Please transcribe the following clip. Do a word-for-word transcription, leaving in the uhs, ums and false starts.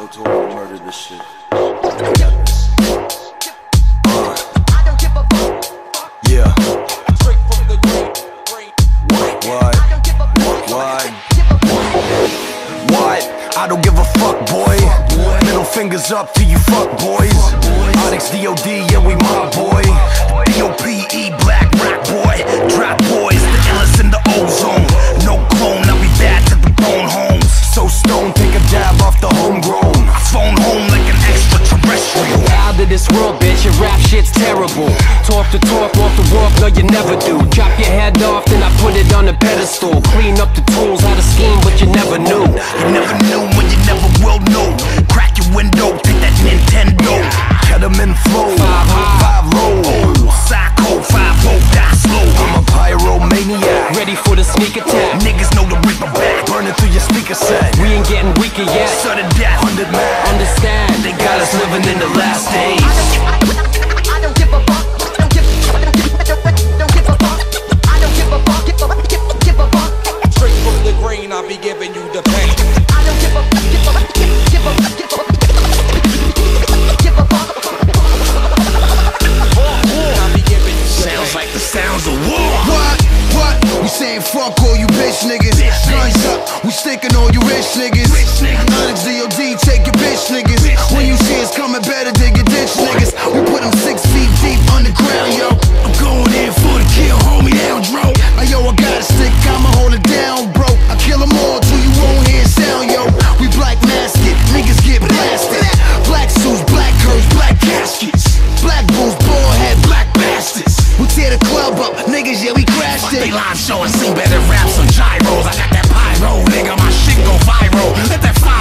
Go to him and murder this shit. I got this. Uh. Yeah. What? What? What? I don't give a fuck, boy. Middle fingers up to you fuck boys. Onyx D O D, yeah, we my boy. D O P E, black rock boy. Drop boys, the illest in the ozone. No clone, I'll be bad to the bone homes. So stone, take a dab off the homegrown. Phone home like an extraterrestrial. Out of this world, bitch, your rap shit's terrible. Talk the talk, walk the walk, no you never do. Chop your head off, then I put it on a pedestal. Clean up the tools, how to scheme, but you never knew. You never knew when you never will know. Crack your window, take that Nintendo. Cut them in flow, Five high, five low. Psycho, five low, die slow. I'm a pyromaniac, ready for the sneak attack. niggas know to rip a back. Burning through your speaker set. We ain't getting weaker yet. Sudden death, hundred man. Understand, They got us living in the last days. I don't give a fuck. I don't give a fuck. Don't give a fuck. I don't give a fuck. Give a give a fuck. Straight from the grain, I'll be giving you the pain. I don't give a give a give a give a give a fuck. I'll be giving you the Sounds pain. like the sounds of war. What? What? We saying fuck all you bitch niggas. Guns up, we sticking all you rich niggas. Onyx D O D, take your bitch niggas. When you see us coming, better dig your ditch niggas. We put them six feet deep underground, yo. I'm going in for the kill, hold me down, bro. Hey, yo, I got a stick, I'ma hold it down, bro. I kill them all till you won't hear sound, yo. We black mask it, niggas get blasted. Black suits, black curves, black caskets. Black bulls, bald head, black bastards. We tear the club up, niggas, yeah, we crashed They it. live show and sing better raps on gyros. I got that pyro, nigga, my shit go viral. Let that fire